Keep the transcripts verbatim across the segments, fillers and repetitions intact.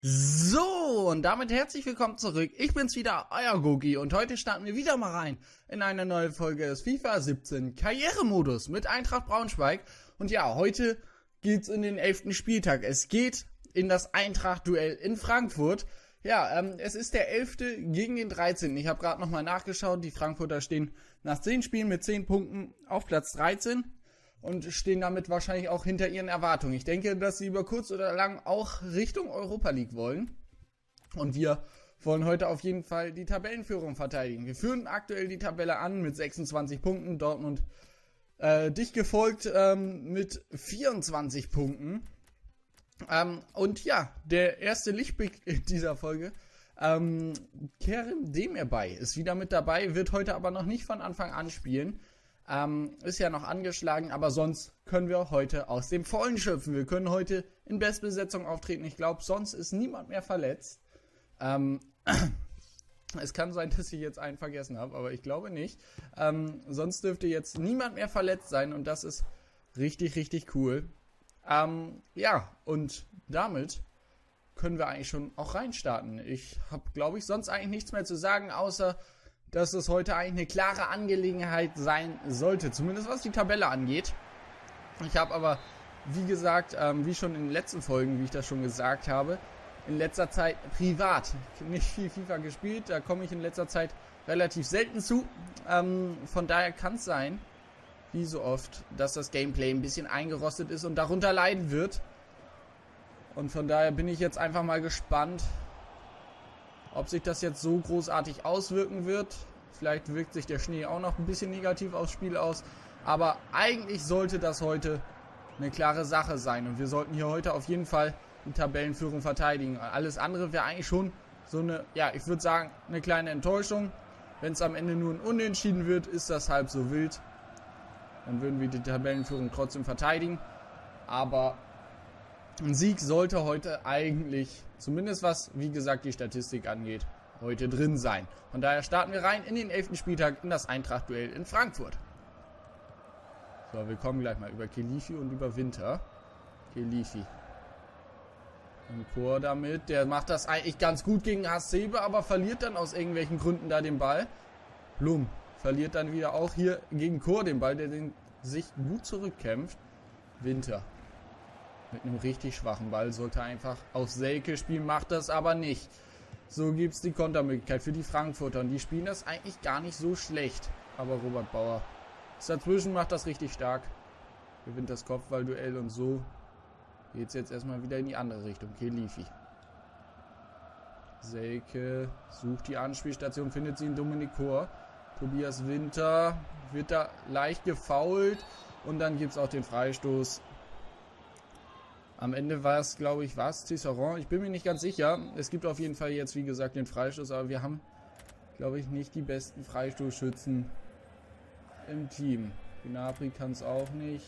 So, und damit herzlich willkommen zurück. Ich bin's wieder, euer Gogi, und heute starten wir wieder mal rein in eine neue Folge des FIFA siebzehn Karrieremodus mit Eintracht Braunschweig. Und ja, heute geht's in den elften Spieltag. Es geht in das Eintracht-Duell in Frankfurt. Ja, ähm, es ist der elfte gegen den dreizehnten Ich habe gerade nochmal nachgeschaut. Die Frankfurter stehen nach zehn Spielen mit zehn Punkten auf Platz dreizehn. Und stehen damit wahrscheinlich auch hinter ihren Erwartungen. Ich denke, dass sie über kurz oder lang auch Richtung Europa League wollen. Und wir wollen heute auf jeden Fall die Tabellenführung verteidigen. Wir führen aktuell die Tabelle an mit sechsundzwanzig Punkten. Dortmund äh, dicht gefolgt ähm, mit vierundzwanzig Punkten. Ähm, und ja, der erste Lichtblick dieser Folge. Ähm, Kerem Demirbay ist wieder mit dabei, wird heute aber noch nicht von Anfang an spielen. Ähm, ist ja noch angeschlagen, aber sonst können wir heute aus dem Vollen schöpfen. Wir können heute in Bestbesetzung auftreten. Ich glaube, sonst ist niemand mehr verletzt. Ähm, es kann sein, dass ich jetzt einen vergessen habe, aber ich glaube nicht. Ähm, sonst dürfte jetzt niemand mehr verletzt sein und das ist richtig, richtig cool. Ähm, ja, und damit können wir eigentlich schon auch reinstarten. Ich habe, glaube ich, sonst eigentlich nichts mehr zu sagen, außer dass es heute eigentlich eine klare Angelegenheit sein sollte, zumindest was die Tabelle angeht. Ich habe aber, wie gesagt, ähm, wie schon in den letzten Folgen, wie ich das schon gesagt habe, in letzter Zeit privat nicht viel FIFA gespielt. Da komme ich in letzter Zeit relativ selten zu. Ähm, von daher kann es sein, wie so oft, dass das Gameplay ein bisschen eingerostet ist und darunter leiden wird. Und von daher bin ich jetzt einfach mal gespannt, ob sich das jetzt so großartig auswirken wird. Vielleicht wirkt sich der Schnee auch noch ein bisschen negativ aufs Spiel aus. Aber eigentlich sollte das heute eine klare Sache sein. Und wir sollten hier heute auf jeden Fall die Tabellenführung verteidigen. Alles andere wäre eigentlich schon so eine, ja, ich würde sagen, eine kleine Enttäuschung. Wenn es am Ende nur ein Unentschieden wird, ist das halb so wild. Dann würden wir die Tabellenführung trotzdem verteidigen. Aber ein Sieg sollte heute eigentlich, zumindest was, wie gesagt, die Statistik angeht, heute drin sein. Von daher starten wir rein in den elften Spieltag in das Eintracht-Duell in Frankfurt. So, wir kommen gleich mal über Khelifi und über Winter. Khelifi. Und Chor damit, der macht das eigentlich ganz gut gegen Hasebe, aber verliert dann aus irgendwelchen Gründen da den Ball. Blum verliert dann wieder auch hier gegen Chor den Ball, der den sich gut zurückkämpft. Winter. Mit einem richtig schwachen Ball sollte einfach auf Selke spielen, macht das aber nicht. So gibt es die Kontermöglichkeit für die Frankfurter und die spielen das eigentlich gar nicht so schlecht. Aber Robert Bauer ist dazwischen, macht das richtig stark. Gewinnt das Kopfballduell und so geht es jetzt erstmal wieder in die andere Richtung. Khelifi. Selke sucht die Anspielstation, findet sie in Dominik Chor. Tobias Winter wird da leicht gefoult und dann gibt es auch den Freistoß. Am Ende war es, glaube ich, war es Tisserand. Ich bin mir nicht ganz sicher. Es gibt auf jeden Fall jetzt, wie gesagt, den Freistoß. Aber wir haben, glaube ich, nicht die besten Freistoßschützen im Team. Gnabry kann es auch nicht.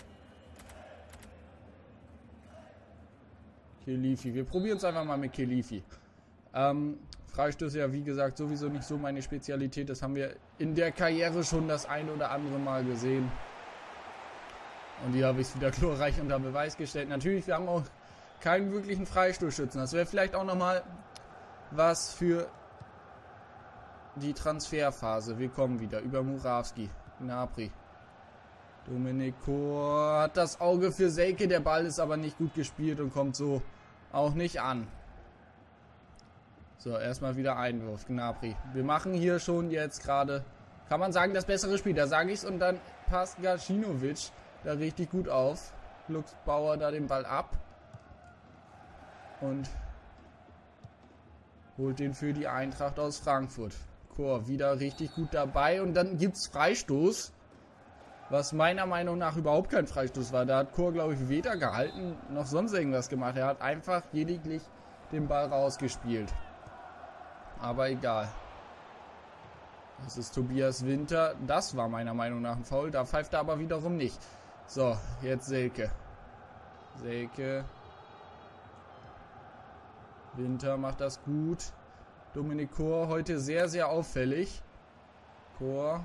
Khelifi. Wir probieren es einfach mal mit Khelifi. Ähm, Freistöße ja, wie gesagt, sowieso nicht so meine Spezialität. Das haben wir in der Karriere schon das ein oder andere Mal gesehen. Und hier habe ich es wieder glorreich unter Beweis gestellt. Natürlich, wir haben auch keinen wirklichen Freistoßschützen. Das wäre vielleicht auch nochmal was für die Transferphase. Wir kommen wieder über Murawski. Gnabry. Dominik Chor hat das Auge für Selke. Der Ball ist aber nicht gut gespielt und kommt so auch nicht an. So, erstmal wieder Einwurf. Gnabry. Wir machen hier schon jetzt gerade, kann man sagen, das bessere Spiel. Da sage ich es und dann passt Gacinovic da richtig gut auf. Lux Bauer da den Ball ab. Und holt den für die Eintracht aus Frankfurt. Chor wieder richtig gut dabei. Und dann gibt es Freistoß. Was meiner Meinung nach überhaupt kein Freistoß war. Da hat Chor, glaube ich, weder gehalten noch sonst irgendwas gemacht. Er hat einfach lediglich den Ball rausgespielt. Aber egal. Das ist Tobias Winter. Das war meiner Meinung nach ein Foul. Da pfeift er aber wiederum nicht. So, jetzt Selke. Selke. Winter macht das gut. Dominik Chor heute sehr, sehr auffällig. Chor.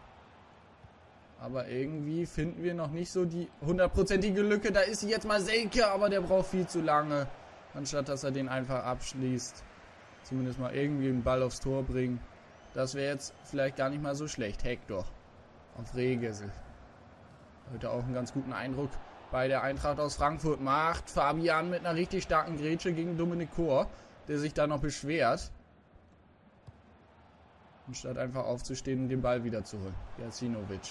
Aber irgendwie finden wir noch nicht so die hundertprozentige Lücke. Da ist jetzt mal Selke, aber der braucht viel zu lange. anstatt dass er den einfach abschließt. Zumindest mal irgendwie einen Ball aufs Tor bringen. Das wäre jetzt vielleicht gar nicht mal so schlecht. Hector auf Rehgessel. Heute auch einen ganz guten Eindruck bei der Eintracht aus Frankfurt. Macht Fabian mit einer richtig starken Grätsche gegen Dominik Kor, der sich da noch beschwert. Anstatt einfach aufzustehen und den Ball wieder zu holen. Gacinovic.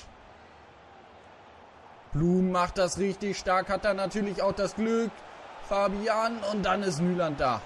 Blum macht das richtig stark, hat da natürlich auch das Glück. Fabian und dann ist Nyland da.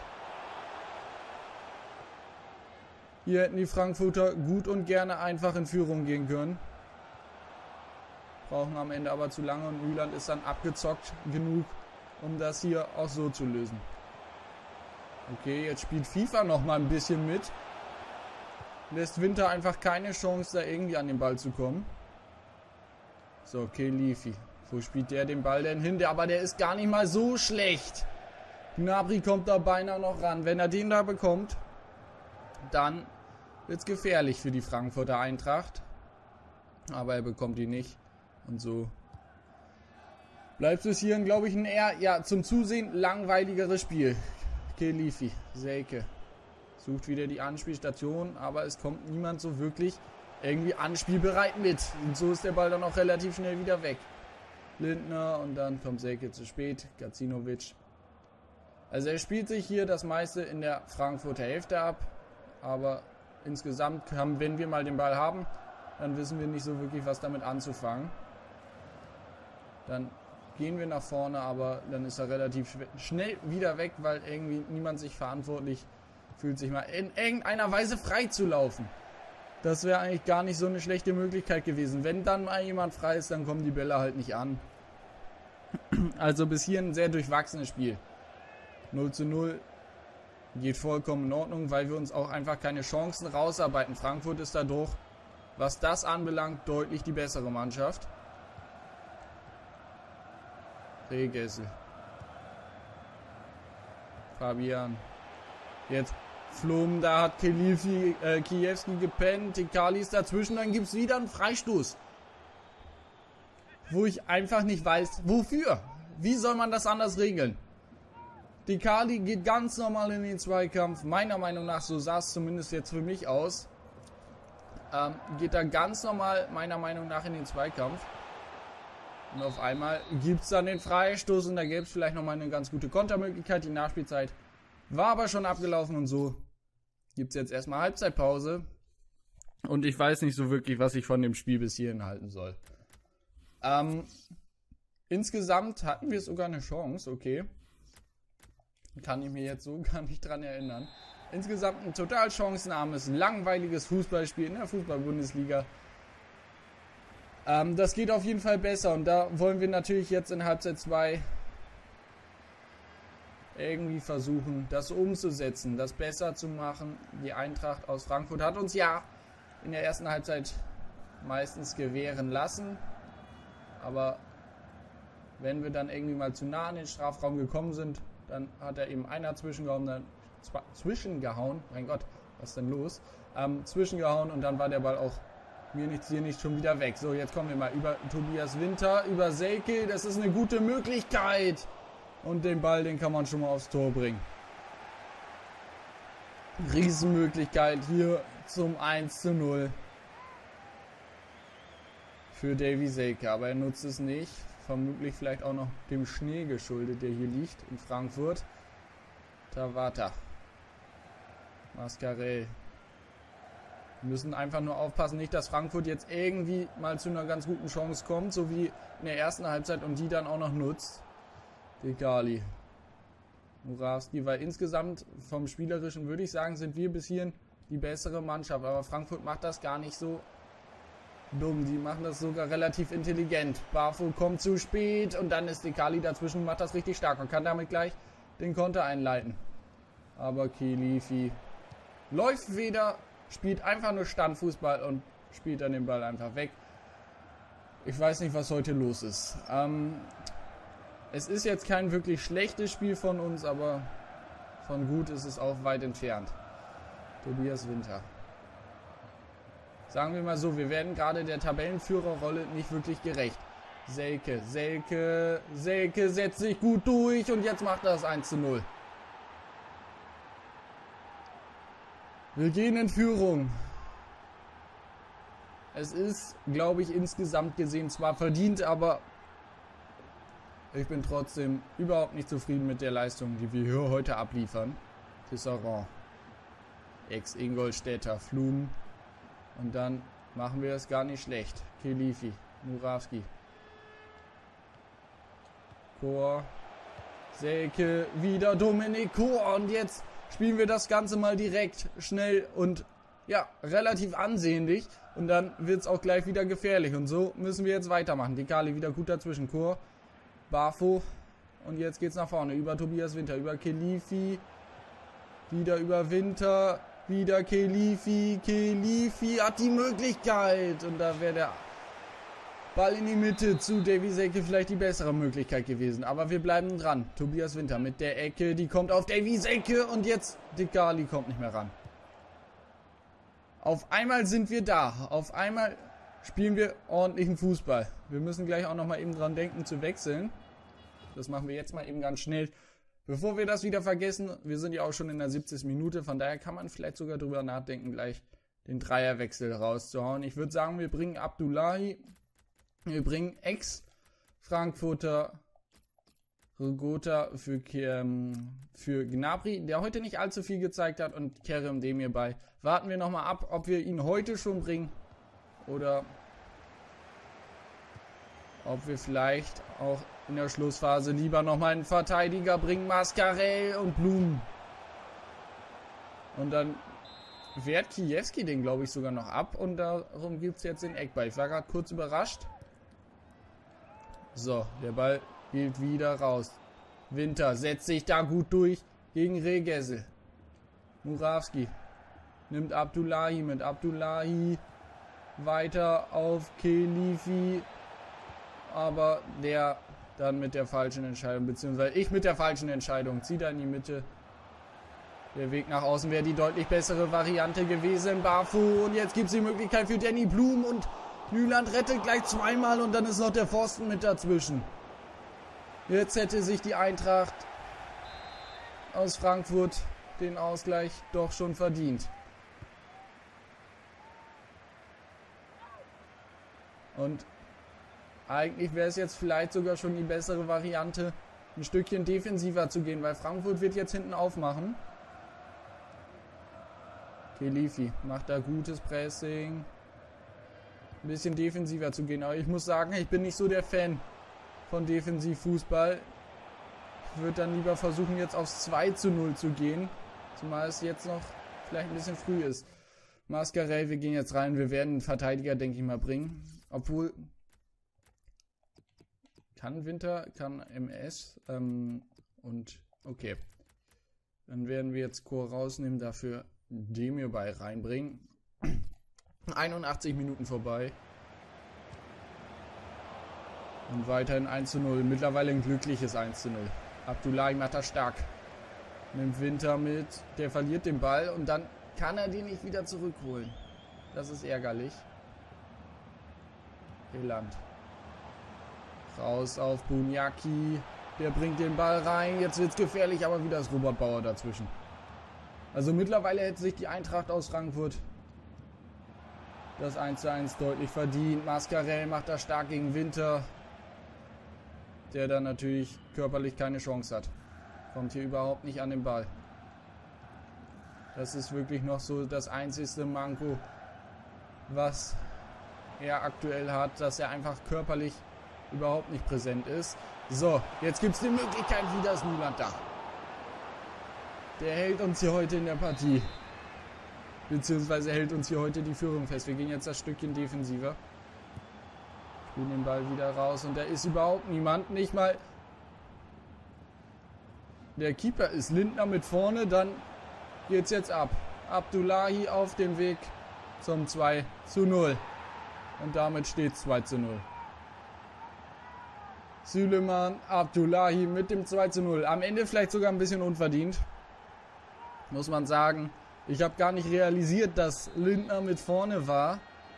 Hier hätten die Frankfurter gut und gerne einfach in Führung gehen können. Brauchen am Ende aber zu lange und Nyland ist dann abgezockt genug, um das hier auch so zu lösen. Okay, jetzt spielt FIFA noch mal ein bisschen mit. Lässt Winter einfach keine Chance, da irgendwie an den Ball zu kommen. So, Kelifi. Wo spielt der den Ball denn hin? Der, aber der ist gar nicht mal so schlecht. Gnabry kommt da beinahe noch ran. Wenn er den da bekommt, dann wird es gefährlich für die Frankfurter Eintracht. Aber er bekommt ihn nicht. Und so bleibt es hier, glaube ich, ein eher ja, zum Zusehen langweiligeres Spiel. Kelifi, Selke. Sucht wieder die Anspielstation, aber es kommt niemand so wirklich irgendwie anspielbereit mit. Und so ist der Ball dann auch relativ schnell wieder weg. Lindner und dann kommt Selke zu spät. Gacinovic. Also er spielt sich hier das meiste in der Frankfurter Hälfte ab. Aber insgesamt, haben, wenn wir mal den Ball haben, dann wissen wir nicht so wirklich, was damit anzufangen. Dann gehen wir nach vorne, aber dann ist er relativ schnell wieder weg, weil irgendwie niemand sich verantwortlich fühlt, sich mal in irgendeiner Weise frei zu laufen. Das wäre eigentlich gar nicht so eine schlechte Möglichkeit gewesen. Wenn dann mal jemand frei ist, dann kommen die Bälle halt nicht an. Also bis hier ein sehr durchwachsenes Spiel. null zu null geht vollkommen in Ordnung, weil wir uns auch einfach keine Chancen rausarbeiten. Frankfurt ist dadurch, was das anbelangt, deutlich die bessere Mannschaft. Rehgessel. Fabian. Jetzt Flum, da hat Kelifi, äh, Kiewski gepennt, Tikali ist dazwischen, dann gibt es wieder einen Freistoß. Wo ich einfach nicht weiß, wofür? Wie soll man das anders regeln? Tikali geht ganz normal in den Zweikampf, meiner Meinung nach, so sah es zumindest jetzt für mich aus. Ähm, geht da ganz normal, meiner Meinung nach, in den Zweikampf. Und auf einmal gibt es dann den Freistoß und da gäbe es vielleicht nochmal eine ganz gute Kontermöglichkeit. Die Nachspielzeit war aber schon abgelaufen und so gibt es jetzt erstmal Halbzeitpause. Und ich weiß nicht so wirklich, was ich von dem Spiel bis hierhin halten soll. Ähm, insgesamt hatten wir sogar eine Chance, okay. Kann ich mir jetzt so gar nicht dran erinnern. Insgesamt ein total chancenarmes, langweiliges Fußballspiel in der Fußball-Bundesliga. Ähm, das geht auf jeden Fall besser und da wollen wir natürlich jetzt in Halbzeit zwei irgendwie versuchen, das umzusetzen, das besser zu machen. Die Eintracht aus Frankfurt hat uns ja in der ersten Halbzeit meistens gewähren lassen. Aber wenn wir dann irgendwie mal zu nah an den Strafraum gekommen sind, dann hat er eben einer zwischengehauen, dann zwischengehauen, mein Gott, was ist denn los? Ähm, zwischengehauen und dann war der Ball auch mir nicht, hier nicht schon wieder weg. So, jetzt kommen wir mal über Tobias Winter, über Selke, das ist eine gute Möglichkeit. Und den Ball, den kann man schon mal aufs Tor bringen. Riesenmöglichkeit hier zum eins zu null. Für Davy Selke, aber er nutzt es nicht. Vermutlich vielleicht auch noch dem Schnee geschuldet, der hier liegt in Frankfurt. Tawata. Mascarell. Wir müssen einfach nur aufpassen, nicht, dass Frankfurt jetzt irgendwie mal zu einer ganz guten Chance kommt, so wie in der ersten Halbzeit und die dann auch noch nutzt. Dekali. Murawski, weil insgesamt vom Spielerischen würde ich sagen, sind wir bis hierhin die bessere Mannschaft, aber Frankfurt macht das gar nicht so dumm, die machen das sogar relativ intelligent. Bafo kommt zu spät und dann ist Dekali dazwischen und macht das richtig stark und kann damit gleich den Konter einleiten. Aber Kelifi läuft weder, spielt einfach nur Standfußball und spielt dann den Ball einfach weg. Ich weiß nicht, was heute los ist. Ähm, es ist jetzt kein wirklich schlechtes Spiel von uns, aber von gut ist es auch weit entfernt. Tobias Winter. Sagen wir mal so, wir werden gerade der Tabellenführerrolle nicht wirklich gerecht. Selke, Selke, Selke setzt sich gut durch und jetzt macht er das eins zu null. Wir gehen in Führung. Es ist, glaube ich, insgesamt gesehen zwar verdient, aber ich bin trotzdem überhaupt nicht zufrieden mit der Leistung, die wir hier heute abliefern. Tisserand, Ex-Ingolstädter, Flum. Und dann machen wir es gar nicht schlecht. Khelifi, Murawski. Chor, Selke, wieder Dominik Chor. Und jetzt spielen wir das Ganze mal direkt, schnell und ja, relativ ansehnlich. Und dann wird es auch gleich wieder gefährlich. Und so müssen wir jetzt weitermachen. Dekali wieder gut dazwischen. Chor, Bafo. Und jetzt geht's nach vorne. Über Tobias Winter, über Khelifi. Wieder über Winter. Wieder Khelifi. Khelifi hat die Möglichkeit. Und da wäre der Ball in die Mitte zu Davy Selke vielleicht die bessere Möglichkeit gewesen. Aber wir bleiben dran. Tobias Winter mit der Ecke. Die kommt auf Davy Selke. Und jetzt Dekali kommt nicht mehr ran. Auf einmal sind wir da. Auf einmal spielen wir ordentlichen Fußball. Wir müssen gleich auch nochmal eben dran denken zu wechseln. Das machen wir jetzt mal eben ganz schnell. Bevor wir das wieder vergessen, wir sind ja auch schon in der siebzigsten Minute. Von daher kann man vielleicht sogar drüber nachdenken, gleich den Dreierwechsel rauszuhauen. Ich würde sagen, wir bringen Abdullahi. Wir bringen Ex-Frankfurter Rogota für, für Gnabry, der heute nicht allzu viel gezeigt hat, und Kerem Demir bei. Warten wir nochmal ab, ob wir ihn heute schon bringen oder ob wir vielleicht auch in der Schlussphase lieber nochmal einen Verteidiger bringen. Mascarell und Blum. Und dann wehrt Kiewski den, glaube ich, sogar noch ab. Und darum gibt es jetzt den Eckball. Ich war gerade kurz überrascht. So, der Ball geht wieder raus. Winter setzt sich da gut durch gegen Regessel. Murawski nimmt Abdullahi mit. Abdullahi weiter auf Khelifi. Aber der dann mit der falschen Entscheidung, beziehungsweise ich mit der falschen Entscheidung, zieht er in die Mitte. Der Weg nach außen wäre die deutlich bessere Variante gewesen. Bafo, und jetzt gibt es die Möglichkeit für Danny Blum, und Nyland rettet gleich zweimal und dann ist noch der Pfosten mit dazwischen. Jetzt hätte sich die Eintracht aus Frankfurt den Ausgleich doch schon verdient. Und eigentlich wäre es jetzt vielleicht sogar schon die bessere Variante, ein Stückchen defensiver zu gehen, weil Frankfurt wird jetzt hinten aufmachen. Khelifi macht da gutes Pressing. Ein bisschen defensiver zu gehen, aber ich muss sagen, ich bin nicht so der Fan von Defensivfußball. Ich würde dann lieber versuchen, jetzt aufs zwei zu null zu gehen, zumal es jetzt noch vielleicht ein bisschen früh ist. Mascarell, wir gehen jetzt rein, wir werden einen Verteidiger, denke ich mal, bringen. Obwohl, kann Winter, kann M S ähm, und okay. Dann werden wir jetzt Chor rausnehmen, dafür Demir bei reinbringen. einundachtzig Minuten vorbei. Und weiterhin eins zu null. Mittlerweile ein glückliches eins zu null. Abdullahi macht das stark. Nimmt Winter mit. Der verliert den Ball und dann kann er den nicht wieder zurückholen. Das ist ärgerlich. Eland. Raus auf Bunyaki. Der bringt den Ball rein. Jetzt wird es gefährlich, aber wieder ist Robert Bauer dazwischen. Also mittlerweile hätte sich die Eintracht aus Frankfurt das eins zu eins deutlich verdient. Mascarell macht das stark gegen Winter, der dann natürlich körperlich keine Chance hat. Kommt hier überhaupt nicht an den Ball. Das ist wirklich noch so das einzigste Manko, was er aktuell hat, dass er einfach körperlich überhaupt nicht präsent ist. So, jetzt gibt es die Möglichkeit, wieder ist Nyland da. Der hält uns hier heute in der Partie. Beziehungsweise hält uns hier heute die Führung fest. Wir gehen jetzt das Stückchen defensiver. Spielen den Ball wieder raus und da ist überhaupt niemand. Nicht mal der Keeper ist Lindner mit vorne. Dann geht's jetzt ab. Abdullahi auf dem Weg zum zwei zu null. Und damit steht es zwei zu null. Süleyman Abdullahi mit dem zwei zu null. Am Ende vielleicht sogar ein bisschen unverdient, muss man sagen. Ich habe gar nicht realisiert, dass Lindner mit vorne war.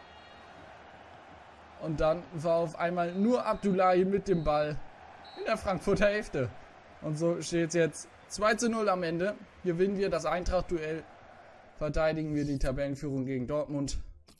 Und dann war auf einmal nur Abdullahi mit dem Ball in der Frankfurter Hälfte. Und so steht es jetzt zwei zu null am Ende. Gewinnen wir das Eintracht-Duell verteidigen wir die Tabellenführung gegen Dortmund.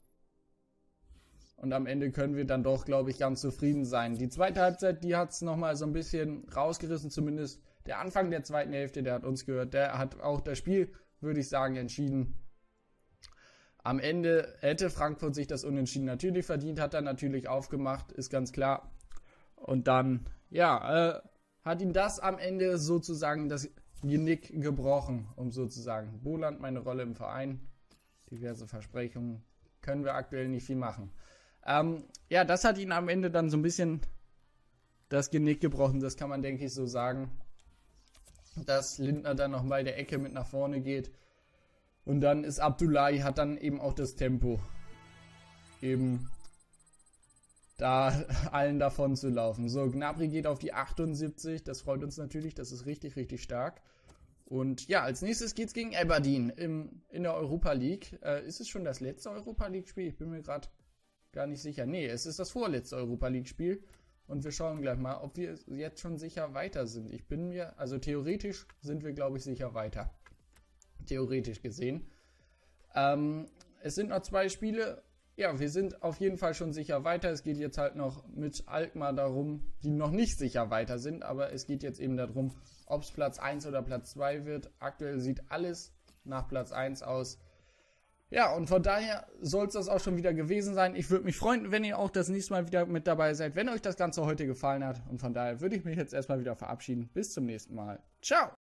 Und am Ende können wir dann doch, glaube ich, ganz zufrieden sein. Die zweite Halbzeit, die hat es nochmal so ein bisschen rausgerissen, zumindest der Anfang der zweiten Hälfte, der hat uns gehört. Der hat auch das Spiel, würde ich sagen, entschieden. Am Ende hätte Frankfurt sich das Unentschieden natürlich verdient, hat er natürlich aufgemacht, ist ganz klar. Und dann, ja, äh, hat ihm das am Ende sozusagen das Genick gebrochen, um sozusagen. Boland, meine Rolle im Verein, diverse Versprechungen, können wir aktuell nicht viel machen. Ähm, ja, das hat ihn am Ende dann so ein bisschen das Genick gebrochen, das kann man, denke ich, so sagen. Dass Lindner dann noch bei der Ecke mit nach vorne geht. Und dann ist Abdullahi, hat dann eben auch das Tempo, eben da allen davon zu laufen. So, Gnabry geht auf die achtundsiebzig, das freut uns natürlich, das ist richtig, richtig stark. Und ja, als nächstes geht's gegen Aberdeen im, in der Europa League. Äh, ist es schon das letzte Europa League Spiel? Ich bin mir gerade gar nicht sicher. Nee, es ist das vorletzte Europa League Spiel. Und wir schauen gleich mal, ob wir jetzt schon sicher weiter sind. Ich bin mir, also theoretisch sind wir, glaube ich, sicher weiter. Theoretisch gesehen. Ähm, es sind noch zwei Spiele. Ja, wir sind auf jeden Fall schon sicher weiter. Es geht jetzt halt noch mit Alkmaar darum, die noch nicht sicher weiter sind. Aber es geht jetzt eben darum, ob es Platz eins oder Platz zwei wird. Aktuell sieht alles nach Platz eins aus. Ja, und von daher soll es das auch schon wieder gewesen sein. Ich würde mich freuen, wenn ihr auch das nächste Mal wieder mit dabei seid, wenn euch das Ganze heute gefallen hat. Und von daher würde ich mich jetzt erstmal wieder verabschieden. Bis zum nächsten Mal. Ciao!